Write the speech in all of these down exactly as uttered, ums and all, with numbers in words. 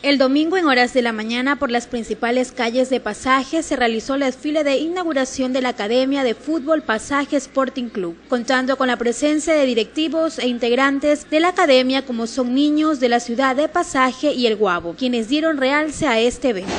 El domingo en horas de la mañana por las principales calles de Pasaje se realizó el desfile de inauguración de la Academia de Fútbol Pasaje Sporting Club, contando con la presencia de directivos e integrantes de la academia como son niños de la ciudad de Pasaje y El Guabo, quienes dieron realce a este evento.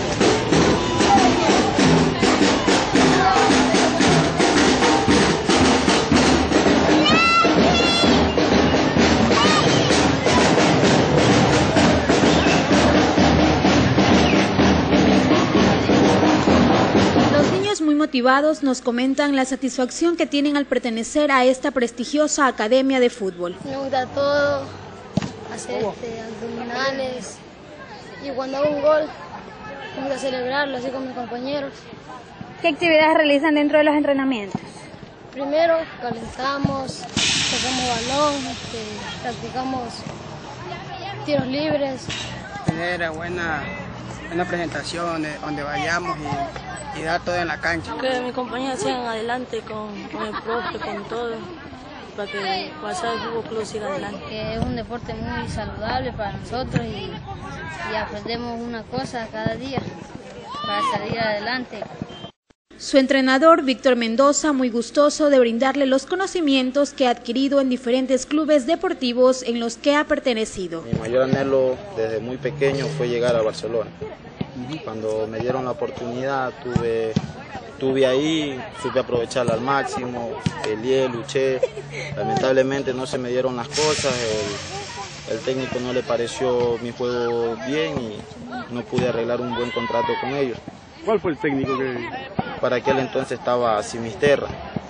Muy motivados nos comentan la satisfacción que tienen al pertenecer a esta prestigiosa academia de fútbol. Me gusta todo, hacer este, abdominales y cuando hago un gol, me gusta celebrarlo así con mis compañeros. ¿Qué actividades realizan dentro de los entrenamientos? Primero calentamos, tocamos balón, este, practicamos tiros libres. Tener buena, buena presentación donde vayamos y y dar todo en la cancha. Que mis compañeros sigan adelante con, con el profe, con todo, para que Pasaje Fútbol Club siga adelante. Que es un deporte muy saludable para nosotros y, y aprendemos una cosa cada día para salir adelante. Su entrenador, Víctor Mendoza, muy gustoso de brindarle los conocimientos que ha adquirido en diferentes clubes deportivos en los que ha pertenecido. Mi mayor anhelo desde muy pequeño fue llegar a Barcelona. Cuando me dieron la oportunidad, tuve, tuve ahí, supe aprovecharla al máximo, peleé, luché. Lamentablemente no se me dieron las cosas, el, el técnico no le pareció mi juego bien y no pude arreglar un buen contrato con ellos. ¿Cuál fue el técnico que...? Para aquel entonces estaba Simisterra,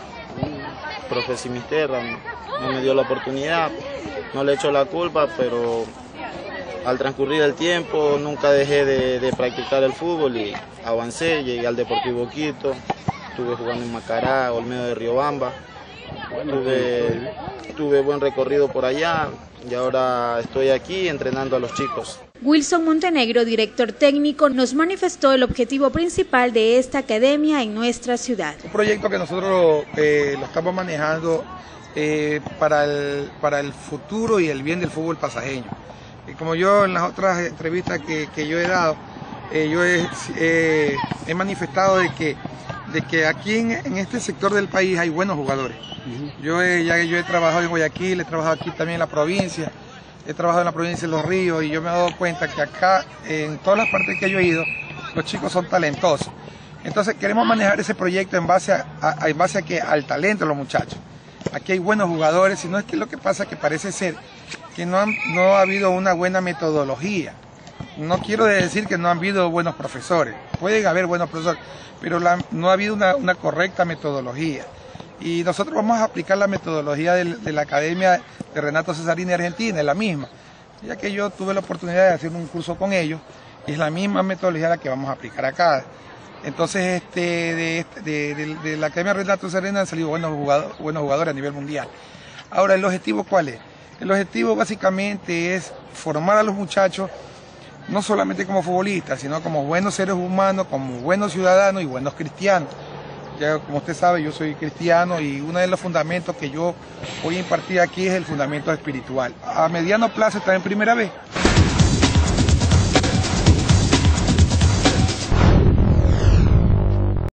profe Simisterra, no me dio la oportunidad, no le echo la culpa, pero al transcurrir el tiempo nunca dejé de, de practicar el fútbol y avancé, llegué al Deportivo Quito, estuve jugando en Macará, Olmedo de Riobamba, tuve, tuve buen recorrido por allá y ahora estoy aquí entrenando a los chicos. Wilson Montenegro, director técnico, nos manifestó el objetivo principal de esta academia en nuestra ciudad. Un proyecto que nosotros eh, lo estamos manejando eh, para, el, para el futuro y el bien del fútbol pasajeño. Y como yo en las otras entrevistas que, que yo he dado, eh, yo he, eh, he manifestado de que, de que aquí en, en este sector del país hay buenos jugadores. Uh-huh. Yo, he, ya, yo he trabajado en Guayaquil, he trabajado aquí también en la provincia, he trabajado en la provincia de Los Ríos y yo me he dado cuenta que acá, en todas las partes que yo he ido, los chicos son talentosos. Entonces queremos manejar ese proyecto en base a, a, en base a que, al talento de los muchachos. Aquí hay buenos jugadores y no es que lo que pasa que parece ser que no, han, no ha habido una buena metodología. No quiero decir que no han habido buenos profesores, pueden haber buenos profesores, pero la, no ha habido una, una correcta metodología. Y nosotros vamos a aplicar la metodología de, de la Academia de Renato Cesarini Argentina, es la misma, ya que yo tuve la oportunidad de hacer un curso con ellos, y es la misma metodología la que vamos a aplicar acá. Entonces, este, de, de, de, de la Academia Renato Cesarini han salido buenos jugadores, buenos jugadores a nivel mundial. Ahora, ¿el objetivo cuál es? El objetivo básicamente es formar a los muchachos, no solamente como futbolistas, sino como buenos seres humanos, como buenos ciudadanos y buenos cristianos. Ya como usted sabe, yo soy cristiano y uno de los fundamentos que yo voy a impartir aquí es el fundamento espiritual. A mediano plazo está en primera vez.